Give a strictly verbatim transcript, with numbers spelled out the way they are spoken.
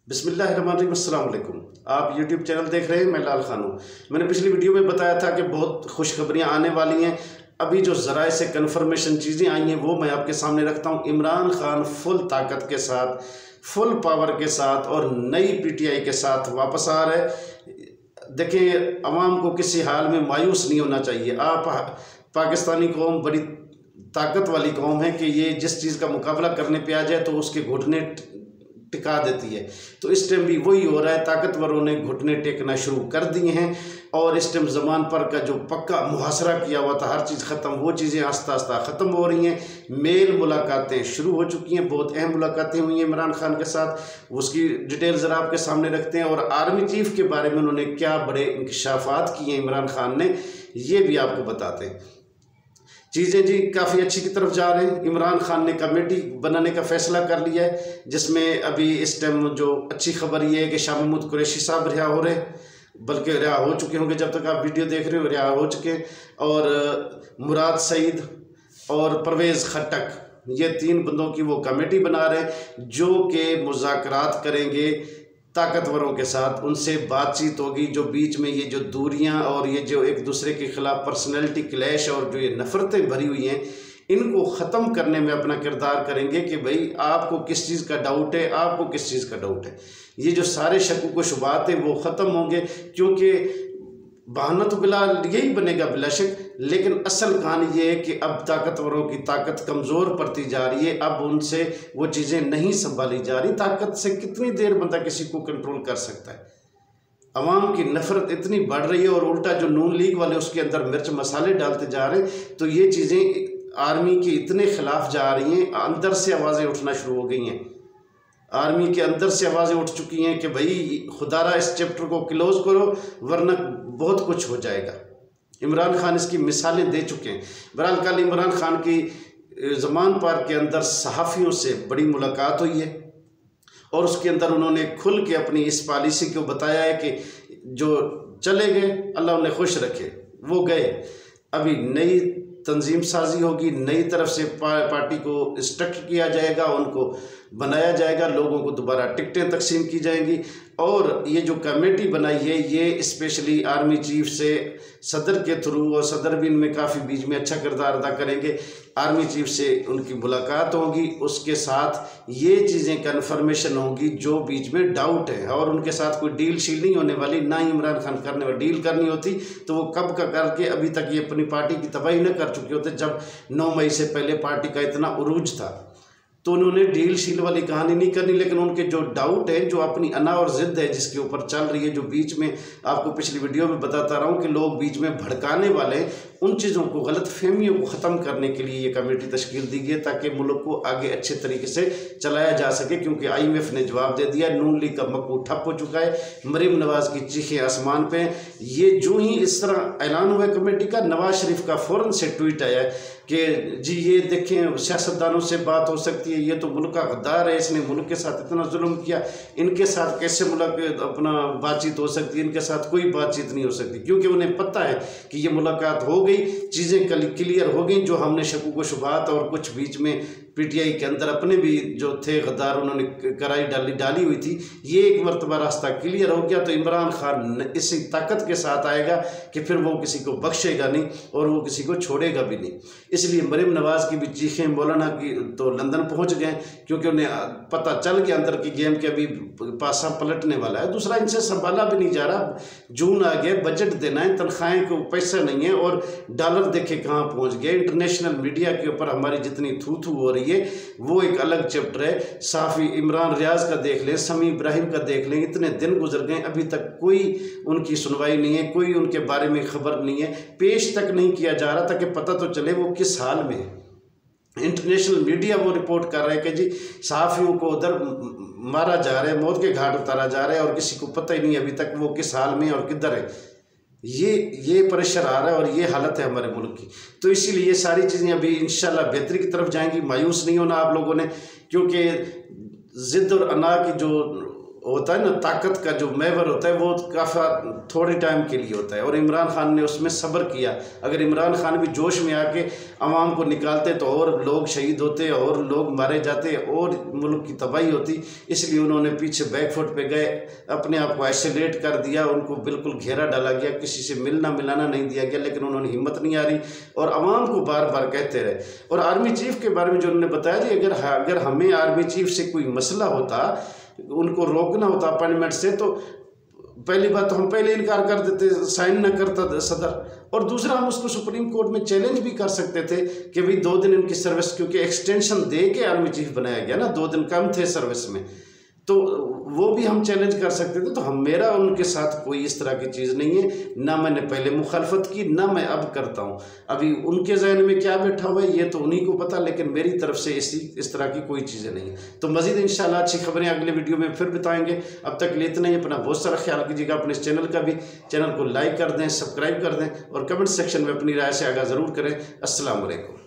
बिस्मिल्लाहिर्रहमानिर्रहीम, अस्सलाम वालेकुम। आप यूट्यूब चैनल देख रहे हैं, मैं लाल खान हूँ। मैंने पिछली वीडियो में बताया था कि बहुत खुशखबरियाँ आने वाली हैं। अभी जो ज़राए से कन्फर्मेशन चीज़ें आई हैं वो मैं आपके सामने रखता हूँ। इमरान खान फुल ताकत के साथ, फुल पावर के साथ और नई पीटीआई के साथ वापस आ रहे। देखें, अवाम को किसी हाल में मायूस नहीं होना चाहिए। आप पाकिस्तानी कौम बड़ी ताकत वाली कौम है कि ये जिस चीज़ का मुकाबला करने पे आ जाए तो उसके घुटने टिका देती है। तो इस टाइम भी वही हो रहा है, ताकतवरों ने घुटने टेकना शुरू कर दिए हैं और इस टाइम ज़मान पर का जो पक्का मुहासरा किया हुआ था, हर चीज़ ख़त्म, वो चीज़ें आस्ता आस्ता ख़त्म हो रही हैं। मेल मुलाकातें शुरू हो चुकी हैं, बहुत अहम मुलाकातें हुई हैं इमरान खान के साथ। उसकी डिटेल ज़रा आपके सामने रखते हैं और आर्मी चीफ के बारे में उन्होंने क्या बड़े इंकशाफात किए हैं इमरान खान ने, ये भी आपको बताते हैं। चीज़ें जी काफ़ी अच्छी की तरफ जा रहे हैं। इमरान खान ने कमेटी बनाने का फ़ैसला कर लिया है, जिसमें अभी इस टाइम जो अच्छी खबर ये है कि शाह महमूद कुरैशी साहब रिहा हो रहे, बल्कि रिहा हो चुके होंगे, जब तक आप वीडियो देख रहे हो रिहा हो चुके। और मुराद सईद और परवेज़ खट्टक, ये तीन बंदों की वो कमेटी बना रहे हैं जो कि मुज़ाकरात करेंगे ताकतवरों के साथ। उनसे बातचीत होगी, जो बीच में ये जो दूरियां और ये जो एक दूसरे के खिलाफ पर्सनैलिटी क्लैश और जो ये नफ़रतें भरी हुई हैं, इनको ख़त्म करने में अपना किरदार करेंगे कि भाई आपको किस चीज़ का डाउट है, आपको किस चीज़ का डाउट है। ये जो सारे शक व शुबहात हैं वो ख़त्म होंगे, क्योंकि बहाना तो बिला यही बनेगा बिला शक, लेकिन असल कहानी ये है कि अब ताकतवरों की ताकत कमज़ोर पड़ती जा रही है। अब उनसे वो चीज़ें नहीं संभाली जा रही। ताकत से कितनी देर बंदा किसी को कंट्रोल कर सकता है। अवाम की नफ़रत इतनी बढ़ रही है और उल्टा जो नून लीग वाले उसके अंदर मिर्च मसाले डालते जा रहे हैं, तो ये चीज़ें आर्मी के इतने खिलाफ जा रही हैं, अंदर से आवाज़ें उठना शुरू हो गई हैं। आर्मी के अंदर से आवाज़ें उठ चुकी हैं कि भाई खुदारा इस चैप्टर को क्लोज़ करो वरना बहुत कुछ हो जाएगा। इमरान खान इसकी मिसालें दे चुके हैं। बहरहाल कल इमरान खान की ज़मान पार्क के अंदर सहाफ़ियों से बड़ी मुलाकात हुई है और उसके अंदर उन्होंने खुल के अपनी इस पॉलिसी को बताया है कि जो चले गए अल्लाह उन्हें खुश रखे, वो गए। अभी नई तंजीम साजी होगी, नई तरफ से पार्टी को स्ट्रक्चर किया जाएगा, उनको बनाया जाएगा, लोगों को दोबारा टिकटें तकसीम की जाएंगी। और ये जो कमेटी बनाई है ये स्पेशली आर्मी चीफ से सदर के थ्रू, और सदर भी इनमें काफ़ी बीच में अच्छा किरदार अदा करेंगे, आर्मी चीफ से उनकी मुलाकात होगी, उसके साथ ये चीज़ें कन्फर्मेशन होगी जो बीच में डाउट है। और उनके साथ कोई डील शील नहीं होने वाली, ना ही इमरान खान करने वाली। डील करनी होती तो वो कब का करके अभी तक ये अपनी पार्टी की तबाही न कर चुके होते, जब नौ मई से पहले पार्टी का इतना उरूज था। तो उन्होंने डील शील वाली कहानी नहीं करनी, लेकिन उनके जो डाउट है, जो अपनी अना और ज़िद है जिसके ऊपर चल रही है, जो बीच में आपको पिछली वीडियो में बताता रहा हूँ कि लोग बीच में भड़काने वाले हैं, उन चीज़ों को, गलत फहमियों को ख़त्म करने के लिए ये कमेटी तश्कील दी गई है ताकि मुल्क को आगे अच्छे तरीके से चलाया जा सके। क्योंकि आई एम एफ ने जवाब दे दिया, नून लीग का मक्कू ठप हो चुका है, मरीम नवाज़ की चीखें आसमान पे। ये जो ही इस तरह ऐलान हुआ कमेटी का, नवाज शरीफ का फ़ौरन से ट्वीट आया है कि जी ये देखें, सियासतदानों से बात हो सकती है, ये तो मुल्क का गद्दार है, इसने मुल्क के साथ इतना जुल्म किया, इनके साथ कैसे मुलाकात अपना बातचीत हो सकती है, इनके साथ कोई बातचीत नहीं हो सकती। क्योंकि उन्हें पता है कि ये मुलाकात हो गई, चीज़ें क्लियर हो गई, जो हमने शकूक व शुबहात और कुछ बीच में पीटीआई के अंदर अपने भी जो थे गद्दार उन्होंने कराई डाली डाली हुई थी, ये एक मरतबा रास्ता क्लियर हो गया। तो इमरान खान इसी ताकत के साथ आएगा कि फिर वो किसी को बख्शेगा नहीं और वो किसी को छोड़ेगा भी नहीं। इसलिए मरीम नवाज़ की भी चीखें, मौलाना की तो लंदन पहुंच गए, क्योंकि उन्हें पता चल गया अंदर की गेम के अभी पासा पलटने वाला है। दूसरा, इनसे संभाला भी नहीं जा रहा, जून आ गया, बजट देना है, तनख्वाहें को पैसा नहीं है और डॉलर देखे कहाँ पहुँच गए। इंटरनेशनल मीडिया के ऊपर हमारी जितनी थू थू हो रही है वो एक अलग चैप्टर है। साफ़ी इमरान रियाज का देख लें, समी इब्राहिम का देख लें, इतने दिन गुजर गए, अभी तक कोई उनकी सुनवाई नहीं है, कोई उनके बारे में खबर नहीं है, पेश तक नहीं किया जा रहा ताकि पता तो चले वो किस हाल में है। इंटरनेशनल मीडिया वो रिपोर्ट कर रहा है कि जी सहाफ़ियों को उधर मारा जा रहा है, मौत के घाट उतारा जा रहा है और किसी को पता ही नहीं अभी तक वो किस हाल में और किधर है। ये ये प्रेशर आ रहा है और ये हालत है हमारे मुल्क की। तो इसीलिए ये सारी चीज़ें अभी इंशाल्लाह बेहतरी की तरफ जाएंगी। मायूस नहीं होना आप लोगों ने, क्योंकि ज़िद और अना की जो होता है ना, ताकत का जो महवर होता है वो काफ़ी थोड़े टाइम के लिए होता है, और इमरान खान ने उसमें सब्र किया। अगर इमरान खान भी जोश में आके अवाम को निकालते तो और लोग शहीद होते और लोग मारे जाते और मुल्क की तबाही होती। इसलिए उन्होंने पीछे बैकफुट पे गए, अपने आप को आइसोलेट कर दिया, उनको बिल्कुल घेरा डाला गया, किसी से मिलना मिलाना नहीं दिया गया। लेकिन उन्होंने हिम्मत नहीं आ रही और अवाम को बार बार कहते रहे। और आर्मी चीफ के बारे में जो उन्होंने बताया जी, अगर अगर हमें आर्मी चीफ से कोई मसला होता, उनको रोकना होता अपॉइंटमेंट से, तो पहली बात तो हम पहले इनकार कर देते, साइन न करता सदर, और दूसरा हम उसको सुप्रीम कोर्ट में चैलेंज भी कर सकते थे कि भाई दो दिन इनकी सर्विस, क्योंकि एक्सटेंशन दे के आर्मी चीफ बनाया गया ना, दो दिन कम थे सर्विस में, तो वो भी हम चैलेंज कर सकते थे। तो हम मेरा उनके साथ कोई इस तरह की चीज़ नहीं है, ना मैंने पहले मुखालफत की, ना मैं अब करता हूँ। अभी उनके जहन में क्या बैठा हुआ है ये तो उन्हीं को पता, लेकिन मेरी तरफ से इसी इस तरह की कोई चीज़ें नहीं है। तो मज़ीद इंशाल्लाह अच्छी खबरें अगले वीडियो में फिर बताएंगे। अब तक लिए इतना ही। अपना बहुत सारा ख्याल कीजिएगा। अपने इस चैनल का भी चैनल को लाइक कर दें, सब्सक्राइब कर दें और कमेंट सेक्शन में अपनी राय से आगाह ज़रूर करें। अस्सलाम वालेकुम।